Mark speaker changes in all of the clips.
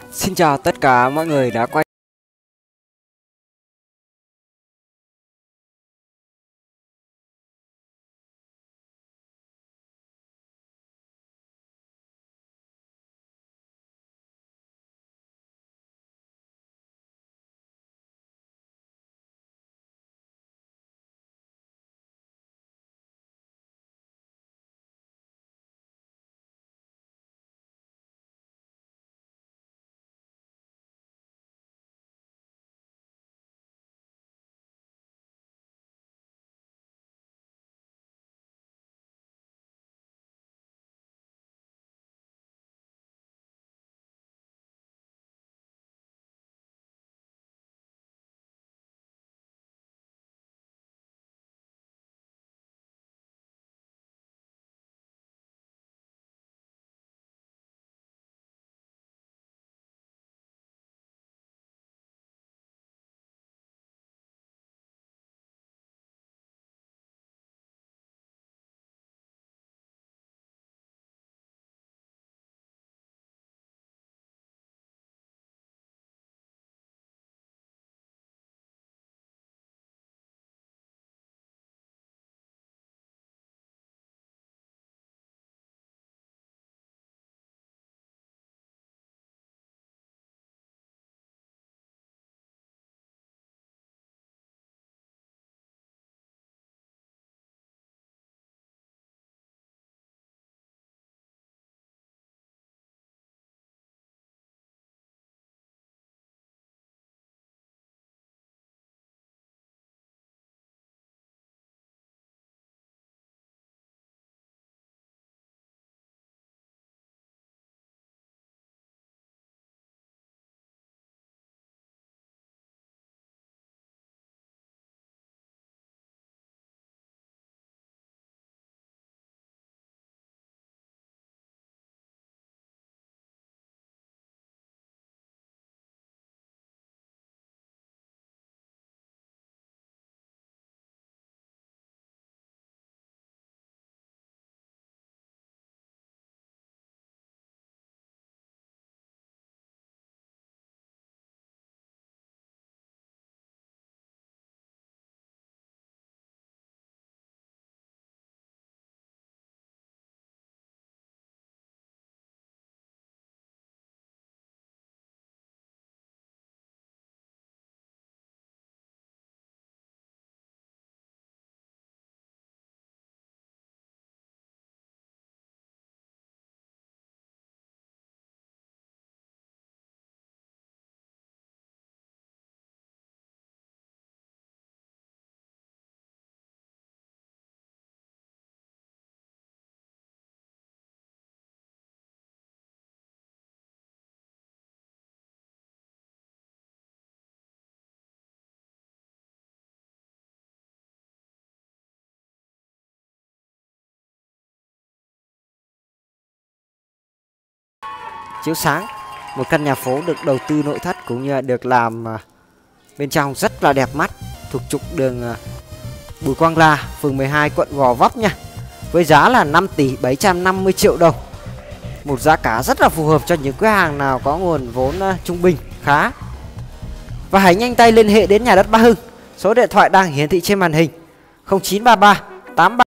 Speaker 1: Xin chào tất cả mọi người đã quay chiếu sáng. Một căn nhà phố được đầu tư nội thất cũng như được làm bên trong rất là đẹp mắt, thuộc trục đường Bùi Quang La, phường 12, quận Gò Vấp nha. Với giá là 5 tỷ 750 triệu đồng. Một giá cả rất là phù hợp cho những cửa hàng nào có nguồn vốn trung bình khá. Và hãy nhanh tay liên hệ đến nhà đất Ba Hưng. Số điện thoại đang hiển thị trên màn hình: 0933 83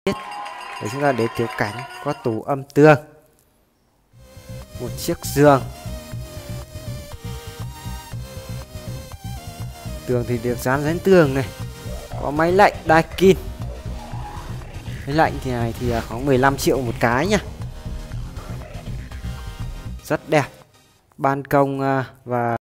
Speaker 1: để chúng ta để tiểu cảnh, có tủ âm tường, một chiếc giường. Tường thì được dán đến tường này, có máy lạnh Daikin. Máy lạnh thì này thì khoảng 15 triệu một cái nhá, rất đẹp. Ban công và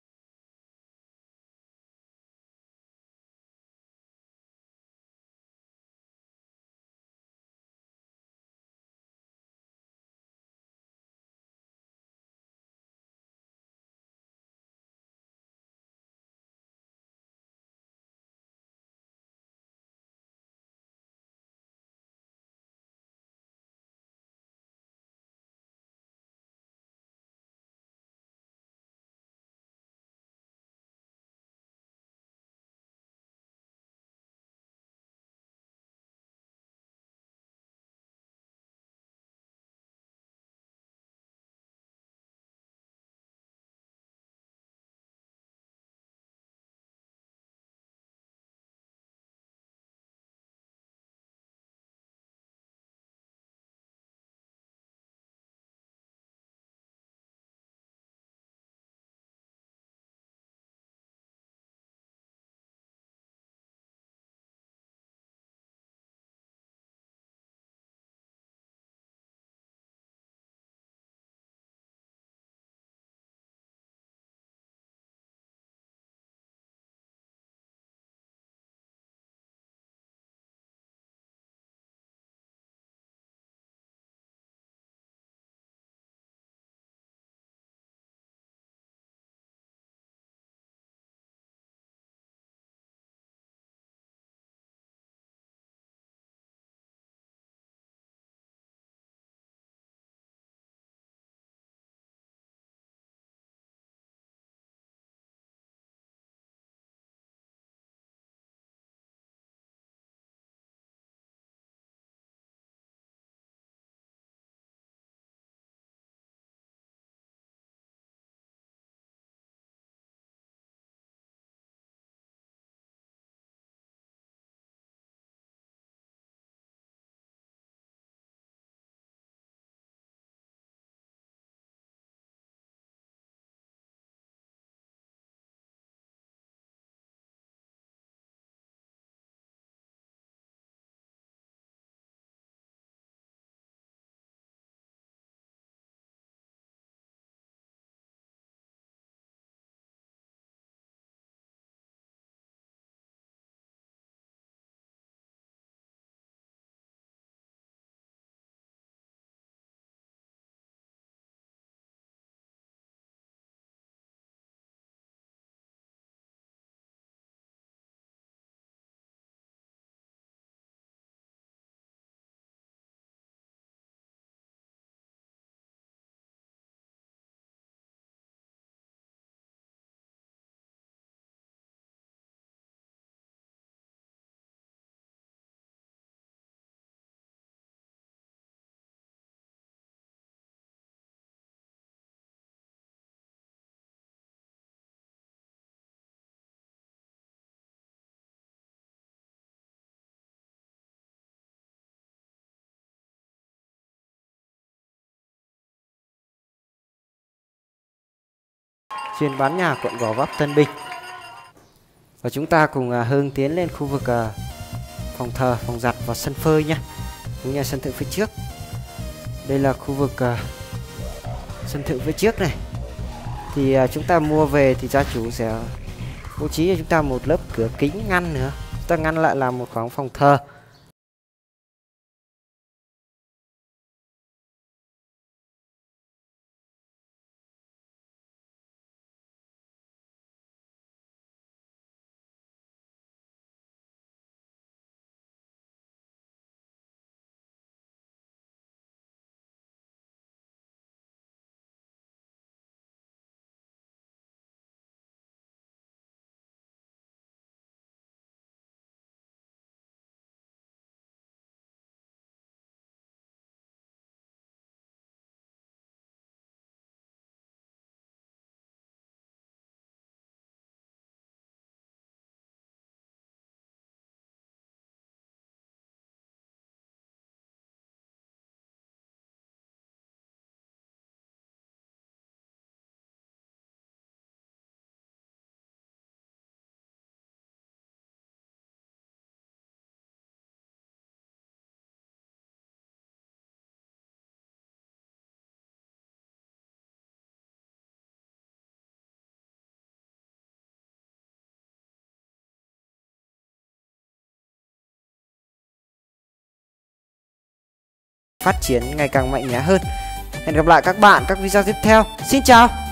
Speaker 1: chuyên bán nhà quận Gò Vấp, Tân Bình. Và chúng ta cùng hướng tiến lên khu vực phòng thờ, phòng giặt và sân phơi nhé, cũng như sân thượng phía trước. Đây là khu vực sân thượng phía trước này. Thì chúng ta mua về thì gia chủ sẽ bố trí cho chúng ta một lớp cửa kính ngăn nữa, chúng ta ngăn lại làm một khoảng phòng thờ. phát triển ngày càng mạnh mẽ hơn. Hẹn gặp lại các bạn các video tiếp theo. Xin chào.